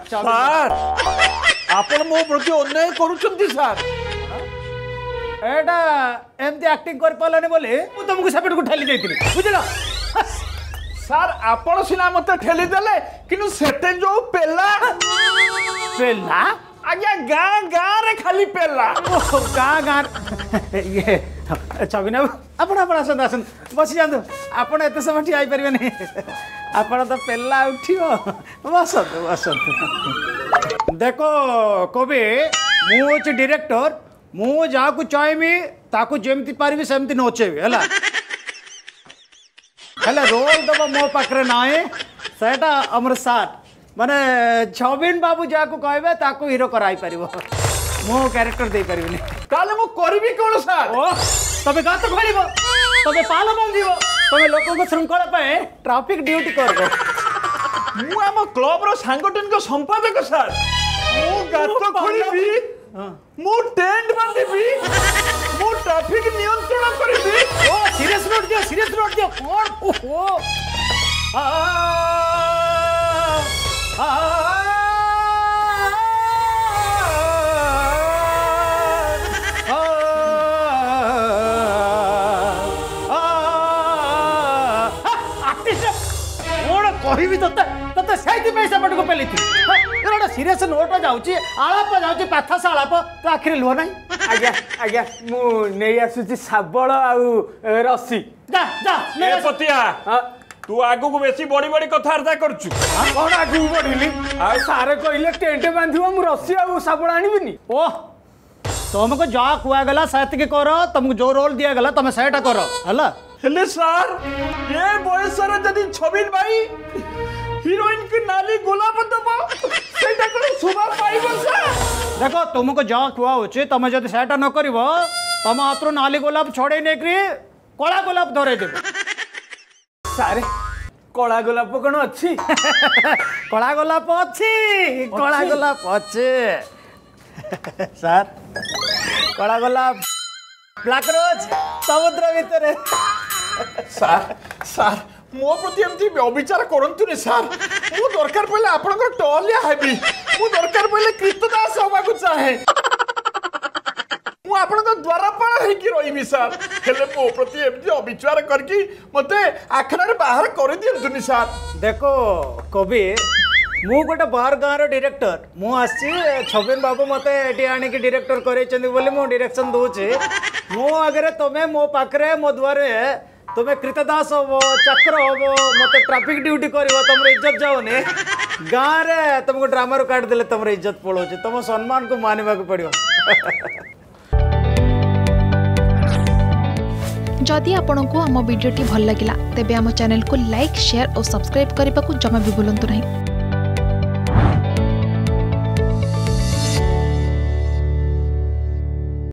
Sir ଆପଣ ମୋ ପ୍ରତି ଅନ୍ୟାୟ କରୁଛନ୍ତି ସାର୍। एटा एमती एक्टिंग कर पालानी बोले मु तुमको सेपट को ठेली देइतिनी बुझलो। सार आपण सिना मते ठेली देले किनु सेटे जो पेला आज्ञा गाँ गाँ रे खाली पेला गाँ गाँ ये छबिना आपण आपण आसन आसन बसी जांदो आपण एते समय ठिया आइ परिबे नहीं आपण तो पेला उठियो बसत बसत। देखो कवि मु होची डायरेक्टर मु जहाँ चाहमी ताकू जमती पारि सेमती नचेबी है रोल दब मो पाखे ना सेटा अमर सार माने छबिन बाबू जहाँ कहे ताकू हीरो कराई पार मो क्यारेक्टर दे पारि ताले मु करबी कोन सार ओ तबे गात खोल तबे पाल बांध तबे लोक श्रृंखला पे ट्रैफिक ड्यूटी कर मु आम क्लब रो सांगठनिक संपादक सार मु गात खोलिबी मु टेंट बांधिबी मु ट्रैफिक नियंत्रण करिबी। ओ सीरियस नोट दियो कौन ओहो आ आ कहबी तो सही पैसा पट को पेली एटा सीरियस नोट जाऊँगी आलाप जाऊँगी पाथास आलाप तो आखिरी लुह ना। आज्ञा आज्ञा मु नहीं आसुची शाबल आउ रस्सी जा जा ए पतिया तू आगु को बेसी बड़ी बड़ी कथार्ता करछु कौन आगु बढ़िली आ सारे कहले टेंट बांधिबो मु रस्सी आउ शाबल आनिबिनी। ओह तुमको जहाँ कहगला से कर तुमको जो रोल दिया गला तुम सेटा कर है हेले सार ये बयस रे जदी छबिन भाई हीरोइन के नाली गुलाब दबो सेटा को शोभा पाइबो सार। देखो तुमको जहाँ कुआ होचे तुम जब सेटा न करिवो तुम हाथ नाली गोलाप छोड़े नहीं कला गोलाप धरे देव सारे कला गोलाप कौन अच्छी कला गोलाप अच्छी कला गोलाप अच्छे सार कला गोलाप ब्लैक रोज समुद्र भीतर सार सार मो प्रति एमती अविचार करंतुनी सार मु दरकार पड़े आपनकर टॉलिया हेबी मु दरकार पड़े कृतदास होबा को चाहे मु आपनकर द्वारपाल हे कि रहिबी सार हेले मो प्रति एमती अविचार करकी मते आखरा रे बाहर कर दियंतुनी सार। देखो कवि मु गोटे बाहर गाँव डायरेक्टर मु आसी छबिन बाबू मते एटी आनी की डायरेक्टर करे बोली मु डायरेक्शन दूचे मो आगे तुम्हें मो पाखे मो द्वारे तुम्हें कृतदास हम चक्र हम मत ट्रैफिक ड्यूटी कर तुम इज्जत जाऊनी गाँव में तुमको ड्रामा काट देले तुम इज्जत पड़ोचे तुम सम्मान को मानवा पड़ो। जदि आपंक आम भिडी भल लगा तेब आम चैनल को लाइक शेयर और सब्सक्राइब करने को जमा भी भूलु नहीं।